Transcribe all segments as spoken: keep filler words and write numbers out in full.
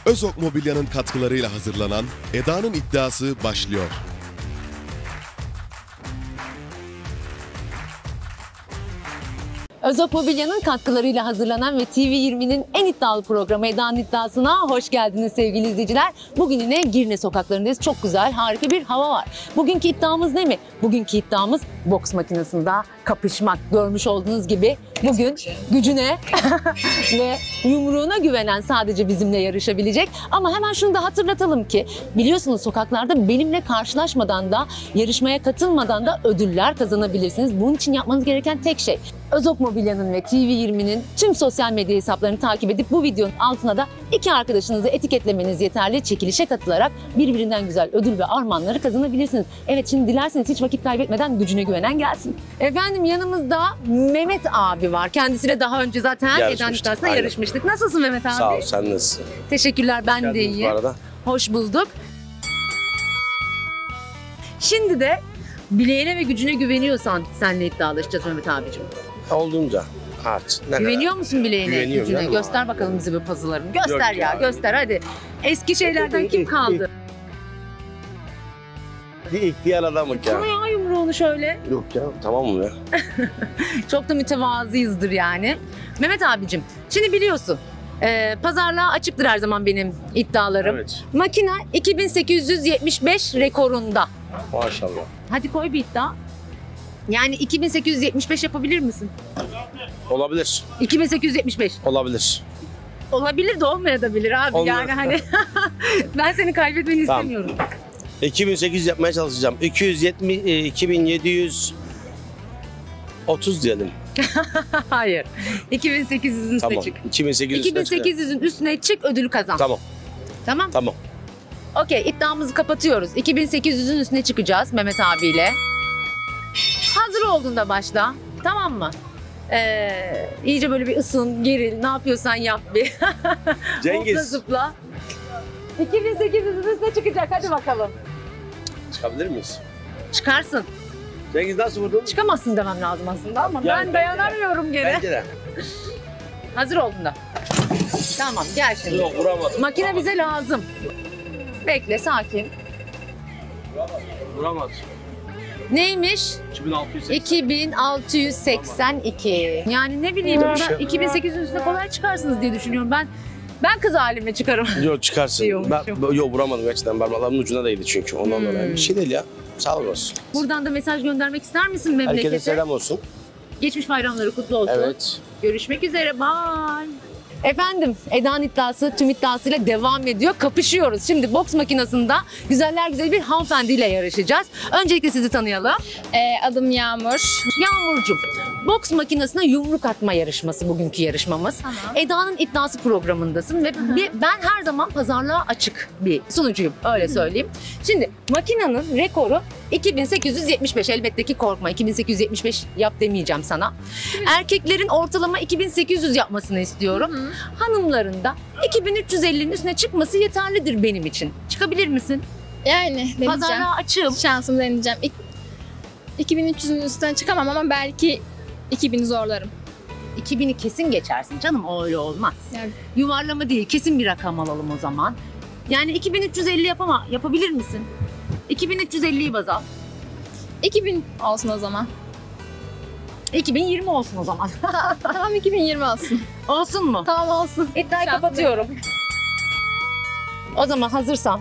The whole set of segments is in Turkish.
Özok Mobilya'nın katkılarıyla hazırlanan Eda'nın iddiası başlıyor. Özok Mobilya'nın katkılarıyla hazırlanan ve T V yirminin en iddialı programı Eda'nın iddiasına hoş geldiniz sevgili izleyiciler. Bugün yine Girne sokaklarındayız. Çok güzel, harika bir hava var. Bugünkü iddiamız ne mi? Bugünkü iddiamız boks makinesinde kapışmak. Görmüş olduğunuz gibi bugün gücüne ve yumruğuna güvenen sadece bizimle yarışabilecek. Ama hemen şunu da hatırlatalım ki biliyorsunuz sokaklarda benimle karşılaşmadan da yarışmaya katılmadan da ödüller kazanabilirsiniz. Bunun için yapmanız gereken tek şey Özok Mobilya'nın ve T V yirminin tüm sosyal medya hesaplarını takip edip bu videonun altına da iki arkadaşınızı etiketlemeniz yeterli. Çekilişe katılarak birbirinden güzel ödül ve armağanları kazanabilirsiniz. Evet, şimdi dilerseniz hiç vakit kaybetmeden gücüne güvenen gelsin. Efendim, yanımızda Mehmet abi var. Kendisiyle daha önce zaten Eda'nın iddiasında yarışmıştık. Nasılsın Mehmet abi? Sağ ol, sen nasılsın? Teşekkürler, ben de iyiyim. Hoş bulduk. Şimdi de bileğine ve gücüne güveniyorsan seninle iddialaşacağız Mehmet abicim. Olduğunca artık. Ne Güveniyor kadar? musun bileğine, gücüne? Göster bakalım bize bir puzzle'larını. Göster Yok ya, ya, göster hadi. Eski şeylerden kim kaldı? Bir ihtiyar adamık ya. Sana ya yumruğunu şöyle. Yok ya, tamam mı ya? Çok da mütevazıyızdır yani. Mehmet abicim, şimdi biliyorsun e, pazarlığa açıktır her zaman benim iddialarım. Evet. Makine iki bin sekiz yüz yetmiş beş rekorunda. Maşallah. Hadi koy bir iddia. Yani iki bin sekiz yüz yetmiş beş yapabilir misin? Olabilir. iki bin sekiz yüz yetmiş beş. Olabilir. Olabilir de olmayabilir abi. Olmaz. Yani hani ben seni kaybetmeni Tamam. istemiyorum. iki bin sekiz yüz yapmaya çalışacağım. iki yüz yetmiş, iki bin yedi yüz otuz diyelim. Hayır. iki bin sekiz yüzün üstüne Tamam. çık. iki bin sekiz yüz iki bin sekiz yüzün üstüne çık, ödülü kazan. Tamam. Tamam. Tamam. Okey, iddiamızı kapatıyoruz. iki bin sekiz yüzün üstüne çıkacağız Mehmet abiyle. Hazır olduğunda başla. Tamam mı? Ee, iyice böyle bir ısın, geril, ne yapıyorsan yap bir. Cengiz. Hopla zıpla. iki bin sekiz yüzün üstüne çıkacak, hadi bakalım. Çıkabilir miyiz? Çıkarsın. Cengiz nasıl vurdun? Çıkamazsın demem lazım aslında ama Yani ben dayanamıyorum geri. Bence de. Hazır olduğunda. Tamam, gel şimdi. Yok, vuramadım. Makine vuramadım. bize lazım. Bekle, sakin. Vuramadım. Neymiş? iki bin altı yüz seksen. iki bin altı yüz seksen iki. Yani ne bileyim, burada iki bin sekiz yüzün üstüne kolay çıkarsınız diye düşünüyorum. Ben ben kız halime çıkarım. Yok, çıkarsın. Diyormuşum. Ben, yok, vuramadım gerçekten. Parmaklarımın ucuna değdi çünkü. Ondan Hmm. dolayı. Bir şey değil ya. Sağ olsun. Buradan da mesaj göndermek ister misin memlekete? Herkese selam olsun. Geçmiş bayramları kutlu olsun. Evet. Görüşmek üzere. Bye. Efendim, Eda'nın iddiası tüm iddiasıyla devam ediyor. Kapışıyoruz. Şimdi boks makinesinde güzeller güzeli bir hanımefendiyle yarışacağız. Öncelikle sizi tanıyalım. Ee, adım Yağmur. Yağmurcuğum, boks makinesine yumruk atma yarışması bugünkü yarışmamız. Tamam. Eda'nın iddiası programındasın ve bir, ben her zaman pazarlığa açık bir sunucuyum, öyle söyleyeyim. Şimdi makinenin rekoru iki bin sekiz yüz yetmiş beş, elbette ki korkma, iki bin sekiz yüz yetmiş beş yap demeyeceğim sana. Erkeklerin ortalama iki bin sekiz yüz yapmasını istiyorum. Hı. Hanımların da iki bin üç yüz ellinin üstüne çıkması yeterlidir benim için. Çıkabilir misin? Yani deneyeceğim. Pazarlığa açığım. Şansımı deneyeceğim. İk- iki bin üç yüzün üstünden çıkamam ama belki iki bini zorlarım. iki bini kesin geçersin canım, öyle olmaz. Yani Yuvarlama değil, kesin bir rakam alalım o zaman. Yani iki bin üç yüz elli yapama, yapabilir misin? iki bin üç yüz elliyi baz al. iki bin olsun o zaman. iki bin yirmi olsun o zaman. Tamam, iki bin yirmi olsun. Olsun mu? Tamam, olsun. İddiayı Şansım kapatıyorum. O zaman hazırsan.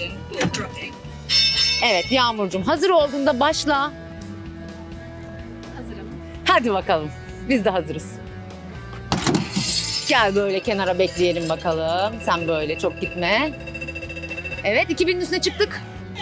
Evet Yağmurcuğum, hazır olduğunda başla. Hazırım. Hadi bakalım. Biz de hazırız. Gel böyle kenara bekleyelim bakalım. Sen böyle çok gitme. Evet, iki binin üstüne çıktık.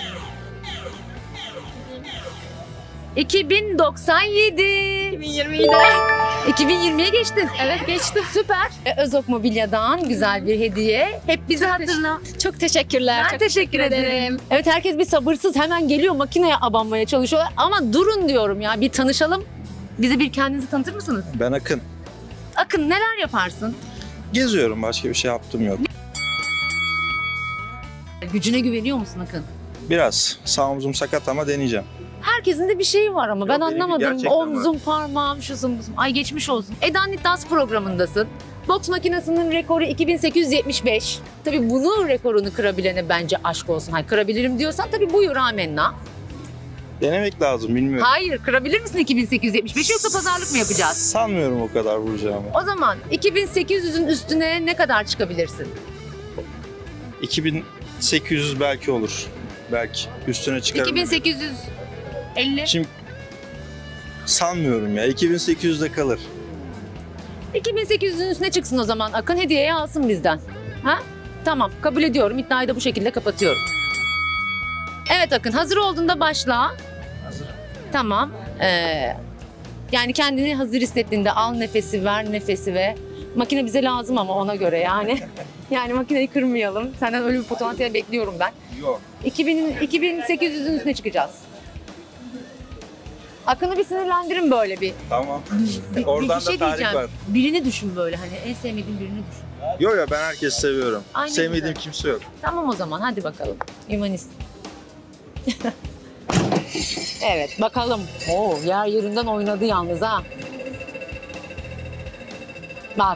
iki bin doksan yedi. iki bin yirmiyi de. iki bin yirmiye geçtin. Evet, geçti. Süper. E, Özok Mobilya'dan güzel bir hediye. Hep bizi hatırla. Çok teşekkürler. Ben Çok teşekkür ederim. Evet, herkes bir sabırsız hemen geliyor, makineye abanmaya çalışıyorlar. Ama durun diyorum ya, bir tanışalım. Bize bir kendinizi tanıtır mısınız? Ben Akın. Akın, neler yaparsın? Geziyorum, başka bir şey yaptım yok. Gücüne güveniyor musun Akın? Biraz sağ omzum sakat ama deneyeceğim. Herkesin de bir şeyi var ama ben benimki anlamadım. gerçekten Omzum, parmağım, şuzum, buzum. Ay geçmiş olsun. Eda'nın iddiası programındasın. Boks makinesinin rekoru iki bin sekiz yüz yetmiş beş. Tabii bunun rekorunu kırabilene bence aşk olsun. Hayır, kırabilirim diyorsan tabii buyur amenna. Denemek lazım, bilmiyorum. Hayır, kırabilir misin iki bin sekiz yüz yetmiş beş yoksa pazarlık mı yapacağız? Sanmıyorum o kadar vuracağımı. O zaman iki bin sekiz yüzün üstüne ne kadar çıkabilirsin? iki bin sekiz yüz belki olur. Belki. Üstüne çıkarım. iki bin sekiz yüz elli. Şimdi sanmıyorum ya. iki bin sekiz yüzde kalır. iki bin sekiz yüzün üstüne çıksın o zaman. Akın hediyeyi alsın bizden. Ha? Tamam, kabul ediyorum. İddiayı da bu şekilde kapatıyorum. Evet Akın, hazır olduğunda başla. Hazır. Tamam. Ee, yani kendini hazır hissettiğinde al nefesi, ver nefesi ve makine bize lazım ama ona göre yani. Yani makineyi kırmayalım. Senden öyle bir potansiyel bekliyorum ben. Yok. iki bin, iki bin sekiz yüzün üstüne çıkacağız. Akın'ı bir sinirlendirin böyle bir. Tamam. Bir- Oradan bir şey da tarih diyeceğim. var. Birini düşün böyle hani en sevmediğin birini düşün. Yok ya, ben herkesi seviyorum. Aynen Sevmediğim güzel. kimse yok. Tamam o zaman hadi bakalım. Humanist. Evet bakalım. Oo, yer yerinden oynadı yalnız ha. Bak.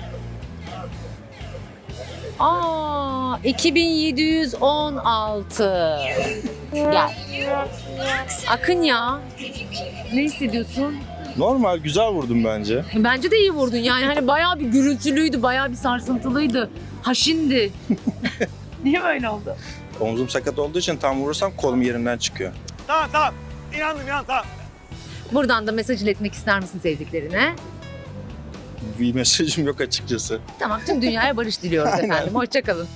Aa, iki bin yedi yüz on altı. Gel. Akın ya. Ne hissediyorsun? Normal, güzel vurdum bence. Bence de iyi vurdun yani hani bayağı bir gürültülüydü, bayağı bir sarsıntılıydı. Haşindi. Niye böyle oldu? Omzum sakat olduğu için tam vurursam kolum yerinden çıkıyor. Tamam tamam. İnandım inan tamam. Buradan da mesaj iletmek ister misin sevdiklerine? Bir mesajım yok açıkçası. Tamam, tüm dünyaya barış diliyoruz efendim. Hoşçakalın.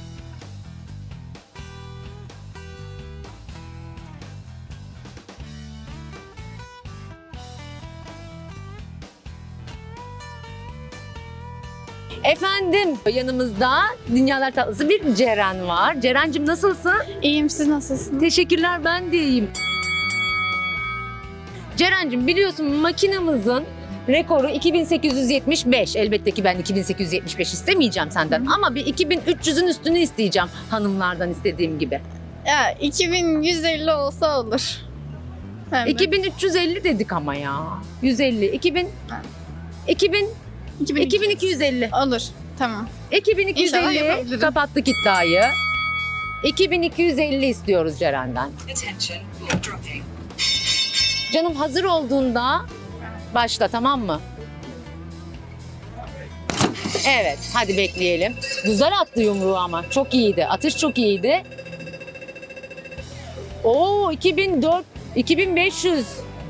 Efendim yanımızda dünyalar tatlısı bir Ceren var. Ceren'cim nasılsın? İyiyim, siz nasılsınız? Teşekkürler, ben de iyiyim. Ceren'cim biliyorsun makinamızın rekoru iki bin sekiz yüz yetmiş beş. Elbette ki ben iki bin sekiz yüz yetmiş beş istemeyeceğim senden ama bir iki bin üç yüzün üstünü isteyeceğim hanımlardan istediğim gibi. Ya iki bin yüz elli olsa olur. Hemen. iki bin üç yüz elli dedik ama ya. yüz elli. iki bin iki bin iki bin iki bin iki yüz elli. olur. Tamam. iki bin iki yüz İnşallah elli yapabilirim. kapattık iddiayı. iki bin iki yüz elli istiyoruz Ceren'den. Canım hazır olduğunda başla, tamam mı? Evet, hadi bekleyelim. Güzel attı yumruğu ama çok iyiydi. Atış çok iyiydi. Oo, iki bin dört, iki bin beş yüz.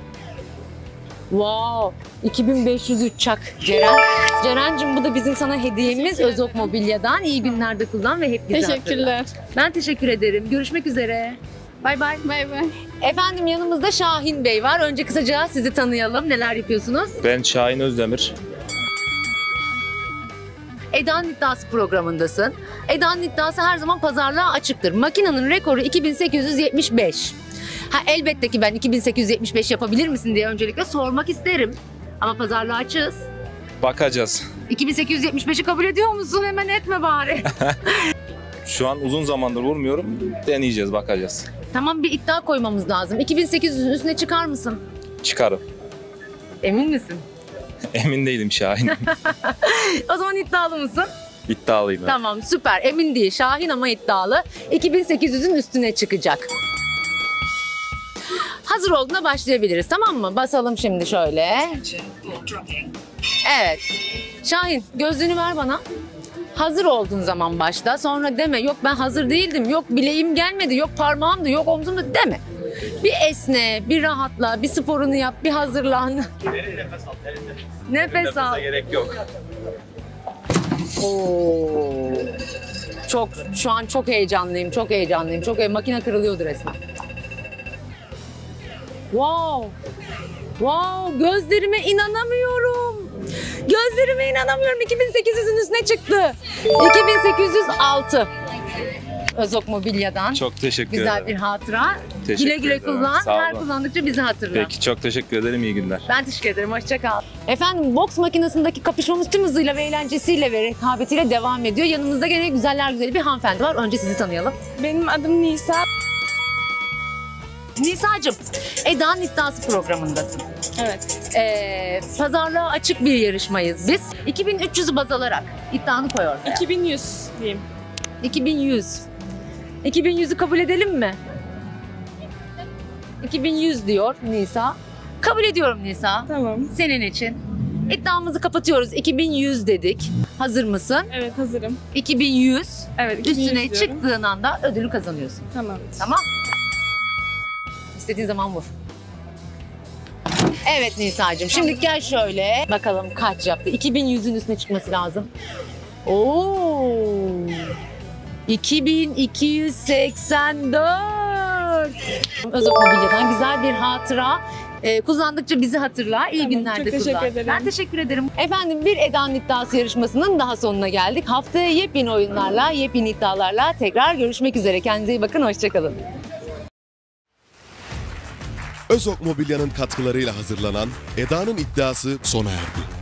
Wow, iki bin beş yüz üç çak Ceren. Ceren'cim bu da bizim sana hediyemiz Özok Mobilya'dan. İyi günlerde kullan ve hep bizi hatırla. Teşekkürler. Ben teşekkür ederim. Görüşmek üzere. Bay bay. Bay bay. Efendim yanımızda Şahin Bey var. Önce kısaca sizi tanıyalım. Neler yapıyorsunuz? Ben Şahin Özdemir. Eda'nın iddiası programındasın. Eda'nın iddiası her zaman pazarlığa açıktır. Makinenin rekoru iki bin sekiz yüz yetmiş beş. Ha elbette ki ben iki bin sekiz yüz yetmiş beş yapabilir misin diye öncelikle sormak isterim. Ama pazarlığa açığız. Bakacağız. iki bin sekiz yüz yetmiş beşi kabul ediyor musun? Hemen etme bari. Şu an uzun zamandır vurmuyorum. Deneyeceğiz, bakacağız. Tamam, bir iddia koymamız lazım. iki bin sekiz yüzün üstüne çıkar mısın? Çıkarım. Emin misin? Emin değilim Şahin. O zaman iddialı mısın? İddialıyım. ben. Tamam, süper. Emin değil. Şahin ama iddialı. iki bin sekiz yüzün üstüne çıkacak. Hazır olduğunda başlayabiliriz, tamam mı? Basalım şimdi şöyle. Evet. Şahin, gözlüğünü ver bana. Hazır olduğun zaman başla. Sonra deme yok ben hazır değildim, yok bileğim gelmedi, yok parmağımdı, yok omzumda deme. Bir esne, bir rahatla, bir sporunu yap, bir hazırlan. Nefes al. Nefes al. gerek yok. Oo. Çok, şu an çok heyecanlıyım, çok heyecanlıyım. Çok he- makine kırılıyordu resmen. Wow. Wow, gözlerime inanamıyorum. Gözlerime inanamıyorum. iki bin sekiz yüzün üstüne çıktı. iki bin sekiz yüz altı. Özok Mobilya'dan. Çok teşekkür Güzel ederim. bir hatıra. Teşekkür Güle güle ederim. kullan. Sağ Her olun. kullandıkça bizi hatırla. Peki, çok teşekkür ederim. İyi günler. Ben teşekkür ederim. Hoşça kal. Efendim boks makinesindeki kapışmamız tüm hızıyla ve eğlencesiyle ve rekabetiyle devam ediyor. Yanımızda gene güzeller güzeli bir hanımefendi var. Önce sizi tanıyalım. Benim adım Nisa. Nisa'cığım, Eda'nın iddiası programındasın. Evet. Ee, pazarlığa açık bir yarışmayız biz. iki bin üç yüzü baz alarak iddianı koy ortaya. iki bin yüz diyeyim. iki bin yüz. iki bin yüzü kabul edelim mi? iki bin yüz diyor Nisa. Kabul ediyorum Nisa. Tamam. Senin için. İddiamızı kapatıyoruz. iki bin yüz dedik. Hazır mısın? Evet, hazırım. iki bin yüz. Evet, iki bin yüz Üstüne diyorum. çıktığın anda ödülü kazanıyorsun. Tamam. Tamam. İstediğin zaman vur. Evet Nisa'cığım. Şimdi gel şöyle. Bakalım kaç yaptı. iki bin yüzün üstüne çıkması lazım. Oo. iki bin iki yüz seksen dört. Özok Mobilya'dan güzel bir hatıra. Ee, kullandıkça bizi hatırla. İyi Tamam, günlerde çok teşekkür kullan. ederim. Ben teşekkür ederim. Efendim bir Eda'nın iddiası yarışmasının daha sonuna geldik. Haftaya yepyeni oyunlarla, yepyeni iddialarla tekrar görüşmek üzere. Kendinize iyi bakın. Hoşçakalın. Özok Mobilya'nın katkılarıyla hazırlanan Eda'nın iddiası sona erdi.